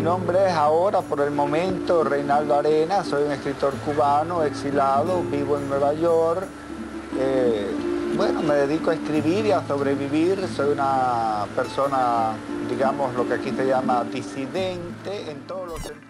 nombre es ahora, por el momento, Reinaldo Arenas. Soy un escritor cubano, exilado, vivo en Nueva York. Bueno, me dedico a escribir y a sobrevivir. Soy una persona, digamos, lo que aquí se llama disidente en todos los sentidos.